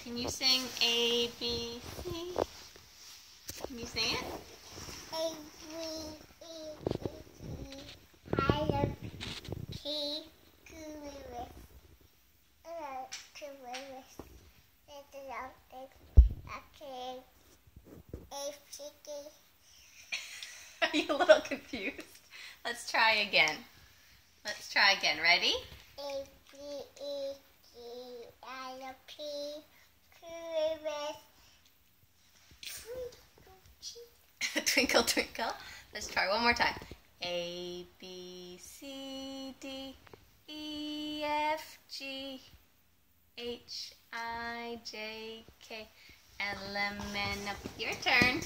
Can you sing A, B, C? Can you sing it? A, B, E, C, I, P, Q, Are you a little confused? Let's try again. Ready? A, B, E, G, I, P, Q, Twinkle, twinkle. Let's try one more time. A, B, C, D, E, F, G, H, I, J, K, L, M, N, O. Your turn.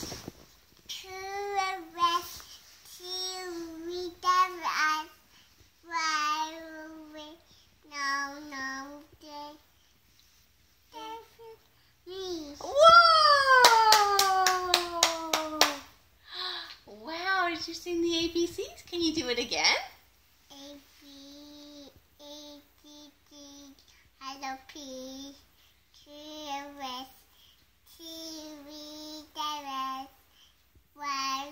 Whoa! Wow, did you sing the ABCs? Can you do it again? A, B, A, D, D, I, P, Q, R, T, V, W, Y,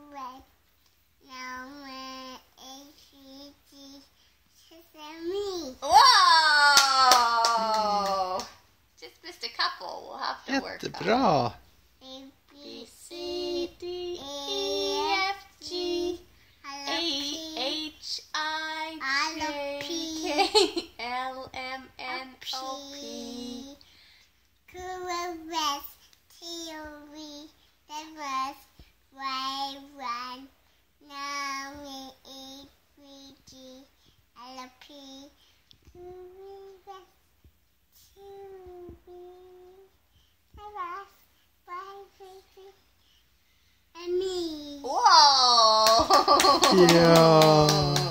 Whoa! Just missed a couple. We'll have to work on it. Jättebra! A, B, C, D, E, F, G, A, H, I, J, K, L, M, N, O, P. Q, R, T, V, W, Y, 1, now A, B, G, L, P, Q, R, T, V, W, Y, and me. Whoa! Ja.